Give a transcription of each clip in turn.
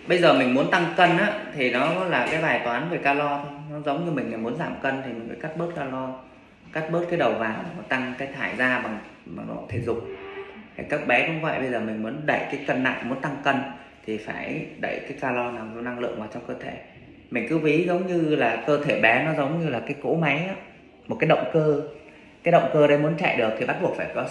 Bây giờ mình muốn tăng cân á thì nó là cái bài toán về calo thôi. Nó giống như mình muốn giảm cân thì mình phải cắt bớt calo, cắt bớt cái đầu vào và tăng cái thải ra bằng độ thể dục. Thì các bé cũng vậy, bây giờ mình muốn đẩy cái cân nặng, muốn tăng cân thì phải đẩy cái calo nào, năng lượng vào trong cơ thể. Mình cứ ví giống như là cơ thể bé nó giống như là cái cỗ máy á, một cái động cơ. Cái động cơ đấy muốn chạy được thì bắt buộc phải có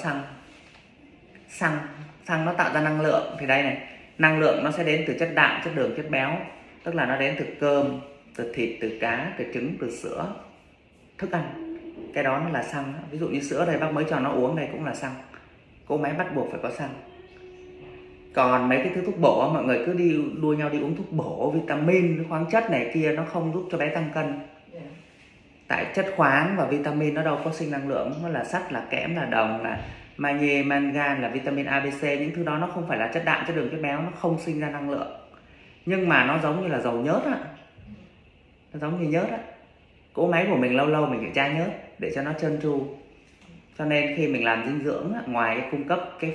xăng nó tạo ra năng lượng. Thì đây này, năng lượng nó sẽ đến từ chất đạm, chất đường, chất béo, tức là nó đến từ cơm, từ thịt, từ cá, từ trứng, từ sữa, thức ăn. Cái đó nó là xăng. Ví dụ như sữa đây bác mới cho nó uống, đây cũng là xăng. Cỗ máy bắt buộc phải có xăng. Còn mấy cái thứ thuốc bổ, mọi người cứ đi đua nhau đi uống thuốc bổ, vitamin, khoáng chất này kia, nó không giúp cho bé tăng cân. Tại chất khoáng và vitamin nó đâu có sinh năng lượng. Nó là sắt, là kẽm, là đồng, là magie, mangan, là vitamin A, B, C. Những thứ đó nó không phải là chất đạm, chất đường, chất béo, nó không sinh ra năng lượng. Nhưng mà nó giống như là dầu nhớt á. Nó giống như nhớt á. Cỗ máy của mình lâu lâu mình phải tra nhớt để cho nó trơn tru. Cho nên khi mình làm dinh dưỡng á, ngoài cái cung cấp cái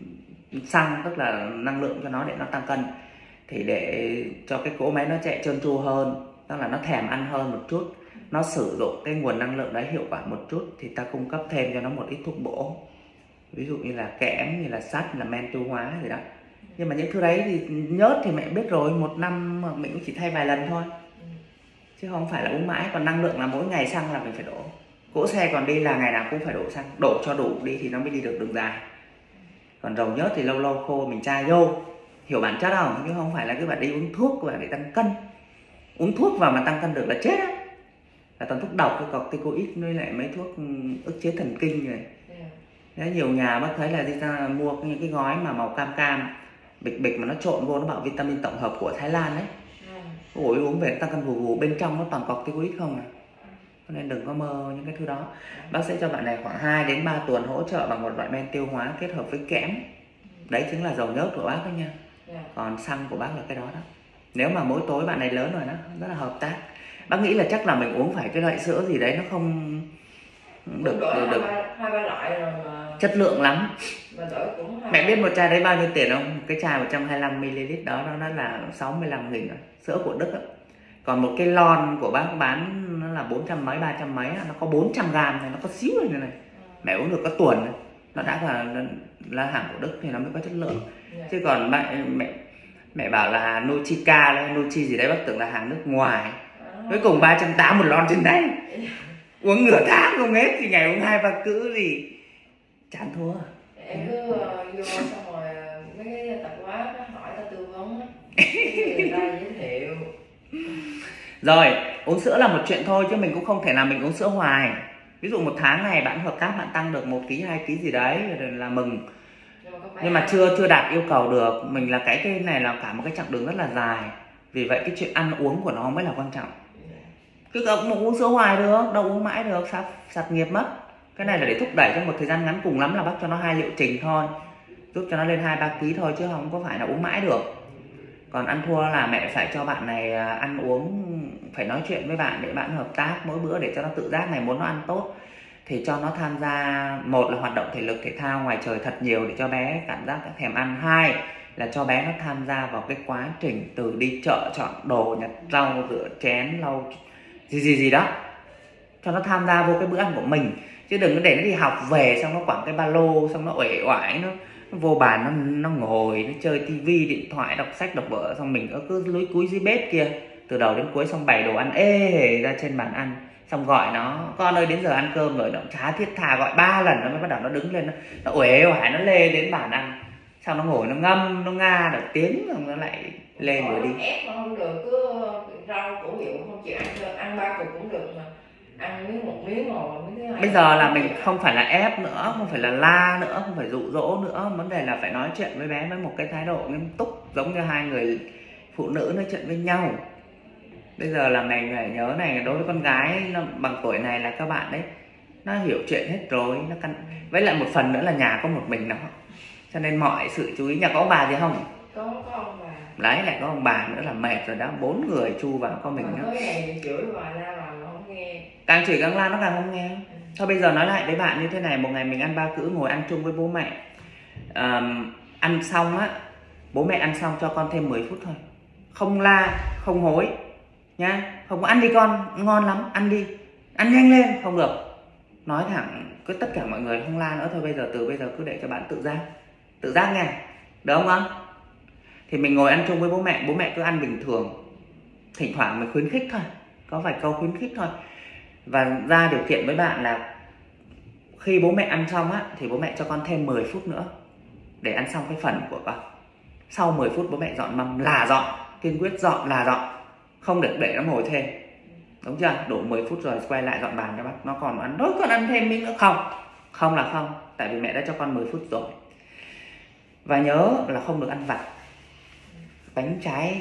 xăng, tức là năng lượng cho nó để nó tăng cân, thì để cho cái cỗ máy nó chạy trơn tru hơn, tức là nó thèm ăn hơn một chút, nó sử dụng cái nguồn năng lượng đấy hiệu quả một chút, thì ta cung cấp thêm cho nó một ít thuốc bổ, ví dụ như là kẽm, như là sắt, là men tiêu hóa gì đó. Nhưng mà những thứ đấy thì nhớt thì mẹ biết rồi, một năm mình cũng chỉ thay vài lần thôi, chứ không phải là uống mãi. Còn năng lượng là mỗi ngày xăng là mình phải đổ. Cỗ xe còn đi là ngày nào cũng phải đổ xăng, đổ cho đủ đi thì nó mới đi được đường dài. Còn dầu nhớt thì lâu lâu khô mình tra vô, hiểu bản chất không? Chứ không phải là cứ bạn đi uống thuốc và để tăng cân. Uống thuốc vào mà tăng cân được là chết á. Là toàn thuốc độc, cái corticoid với lại mấy thuốc ức chế thần kinh này. Đấy, nhiều nhà bác thấy là đi ra mua những cái gói mà màu cam cam, bịch bịch mà nó trộn vô, nó bảo vitamin tổng hợp của Thái Lan đấy. Ôi, uống về tăng cân vù vù, bên trong nó toàn corticoid không à. Cho nên đừng có mơ những cái thứ đó. Bác sẽ cho bạn này khoảng 2 đến 3 tuần hỗ trợ bằng một loại men tiêu hóa kết hợp với kẽm. Đấy chính là dầu nhớt của bác đó nha. Còn xăng của bác là cái đó đó. Nếu mà mỗi tối bạn này lớn rồi đó, rất là hợp tác. Bác nghĩ là chắc là mình uống phải cái loại sữa gì đấy nó không được hai ba loại rồi mà chất lượng lắm. Cũng mẹ biết một chai đấy bao nhiêu tiền không? Cái chai 125ml đó nó là 65.000 rồi, sữa của Đức đó. Còn một cái lon của bác bán nó là 400 mấy, 300 mấy, nó có 400 gram này, nó có xíu này này. Mẹ uống được có tuần này. Nó đã là hàng của Đức thì nó mới có chất lượng. Chứ còn mẹ bảo là Nutrica hay Nutri gì đấy, bác tưởng là hàng nước ngoài. Cuối cùng 380 một lon trên đây. Uống nửa tháng không hết thì ngày uống 2-3 cữ gì chán thua. Em cứ vô xong rồi mấy cái tạp hóa nó hỏi ta tư vấn người ta giới thiệu. Rồi, uống sữa là một chuyện thôi chứ mình cũng không thể nào mình uống sữa hoài. Ví dụ một tháng này bạn hợp tác, bạn tăng được 1 kg 2 kg gì đấy là mừng. Nhưng mà chưa đạt yêu cầu được. Mình là cái này là cả một cái chặng đường rất là dài. Vì vậy cái chuyện ăn uống của nó mới là quan trọng. Chứ không uống sữa hoài được, đâu uống mãi được, sạt nghiệp mất. Cái này là để thúc đẩy trong một thời gian ngắn, cùng lắm là bác cho nó 2 liệu trình thôi, giúp cho nó lên 2-3 kg thôi, chứ không có phải là uống mãi được. Còn ăn thua là mẹ phải cho bạn này ăn uống, phải nói chuyện với bạn để bạn hợp tác mỗi bữa để cho nó tự giác này. Muốn nó ăn tốt thì cho nó tham gia, một là hoạt động thể lực thể thao ngoài trời thật nhiều để cho bé cảm giác thèm ăn. Hai là cho bé nó tham gia vào cái quá trình từ đi chợ, chọn đồ, nhặt rau, rửa chén, lau gì đó, cho nó tham gia vô cái bữa ăn của mình. Chứ đừng có để nó đi học về xong nó quẳng cái ba lô, xong nó uể oải, nó vô bàn nó ngồi nó chơi tivi, điện thoại, đọc sách, đọc vở, xong mình cứ lúi cúi dưới bếp kia từ đầu đến cuối, xong bày đồ ăn ê hề ra trên bàn ăn, xong gọi nó con ơi đến giờ ăn cơm rồi, nó chả thiết tha, gọi 3 lần nó mới bắt đầu nó đứng lên, nó uể oải, nó lê đến bàn ăn, xong nó ngồi nó ngâm, nó nga được tiếng rồi nó lại lên rồi đi. Ép mà không được, cứ rau củ hiệu không chịu ăn 3 cục cũng được mà ăn miếng một miếng rồi. Bây giờ là mình không phải là ép nữa, không phải là la nữa, không phải dụ dỗ nữa. Vấn đề là phải nói chuyện với bé với một cái thái độ nghiêm túc, giống như hai người phụ nữ nói chuyện với nhau. Bây giờ là mình phải nhớ này, đối với con gái nó bằng tuổi này là các bạn đấy, nó hiểu chuyện hết rồi, nó căn. Với lại một phần nữa là nhà có một mình nó, cho nên mọi sự chú ý. Nhà có ông bà gì không? Có ông bà. Đấy, lại có ông bà nữa là mệt rồi đó, 4 người chu vào có mình nữa. Chửi hoài la mà nó không nghe. Càng chửi càng la nó càng không nghe. Thôi bây giờ nói lại với bạn như thế này, một ngày mình ăn 3 cữ, ngồi ăn chung với bố mẹ. Ăn xong á, bố mẹ ăn xong cho con thêm 10 phút thôi. không la, không hối nhá. Không có ăn đi con, ngon lắm, ăn đi, ăn nhanh lên, không được. Nói thẳng cứ tất cả mọi người không la nữa thôi. Bây giờ từ bây giờ cứ để cho bạn tự giác nha, được không con? Thì mình ngồi ăn chung với bố mẹ cứ ăn bình thường, thỉnh thoảng mình khuyến khích thôi, có vài câu khuyến khích thôi. Và ra điều kiện với bạn là khi bố mẹ ăn xong á thì bố mẹ cho con thêm 10 phút nữa để ăn xong cái phần của con. Sau 10 phút bố mẹ dọn mâm là dọn, kiên quyết dọn là dọn, không được để nó ngồi thêm, đúng chưa? Đủ 10 phút rồi quay lại dọn bàn cho bác. Nó còn ăn, nó còn ăn thêm miếng nữa không là không, tại vì mẹ đã cho con 10 phút rồi. Và nhớ là không được ăn vặt, bánh trái,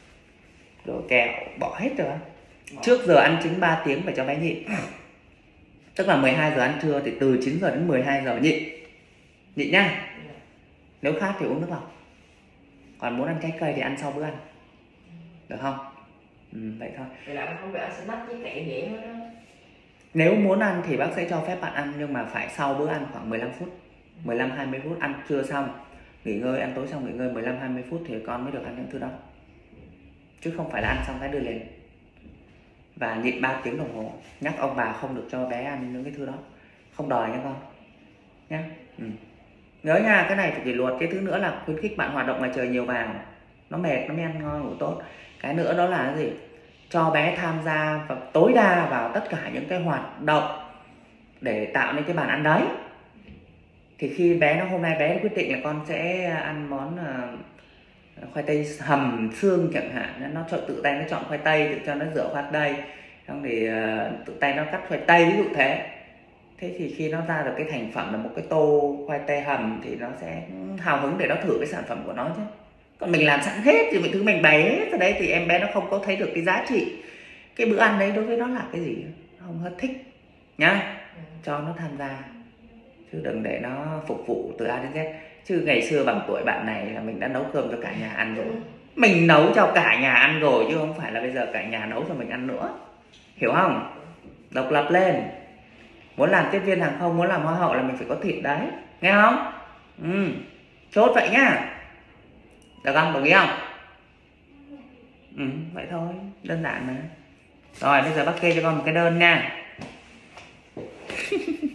đồ kẹo bỏ hết rồi. Trước giờ ăn trứng 3 tiếng phải cho bé nhịn. Tức là 12 giờ ăn trưa thì từ 9 giờ đến 12 giờ nhịn nhá. Nếu khát thì uống nước lọc, còn muốn ăn trái cây thì ăn sau bữa ăn, được không? Vậy thôi. Vậy là không được ăn snack với kẹo vậy hết đó. Nếu muốn ăn thì bác sẽ cho phép bạn ăn, nhưng mà phải sau bữa ăn khoảng 15 phút, 15-20 phút. Ăn trưa xong nghỉ ngơi, ăn tối xong nghỉ ngơi 15-20 phút thì con mới được ăn những thứ đó, chứ không phải là ăn xong cái đưa lên. Và nhịn 3 tiếng đồng hồ. Nhắc ông bà không được cho bé ăn những cái thứ đó, không đòi nha con nhá. Nhớ nha, cái này phải kỷ luật. Cái thứ nữa là khuyến khích bạn hoạt động ngoài trời nhiều vào, nó mệt nó mới ăn ngon ngủ tốt. Cái nữa đó là cái gì? Cho bé tham gia và tối đa vào tất cả những cái hoạt động để tạo nên cái bàn ăn đấy. Thì khi bé nó hôm nay bé quyết định là con sẽ ăn món khoai tây hầm xương chẳng hạn, nó chọn tự tay nó chọn khoai tây, tự cho nó rửa khoai tây, xong thì tự tay nó cắt khoai tây, ví dụ thế. Thế thì khi nó ra được cái thành phẩm là một cái tô khoai tây hầm thì nó sẽ hào hứng để nó thử cái sản phẩm của nó chứ. Còn mình làm sẵn hết thì mọi thứ mình bày hết ở đấy thì em bé nó không có thấy được cái giá trị cái bữa ăn đấy đối với nó là cái gì, nó không hết thích nhá. Cho nó tham gia chứ đừng để nó phục vụ từ A đến Z. Chứ ngày xưa bằng tuổi bạn này là mình đã nấu cơm cho cả nhà ăn rồi, mình nấu cho cả nhà ăn rồi, chứ không phải là bây giờ cả nhà nấu cho mình ăn nữa, hiểu không? Độc lập lên. Muốn làm tiếp viên hàng không, muốn làm hoa hậu là mình phải có thịt đấy, nghe không? Chốt vậy nhá, được không? Đồng ý không? Vậy thôi, đơn giản mà. Rồi bây giờ bác kê cho con một cái đơn nha.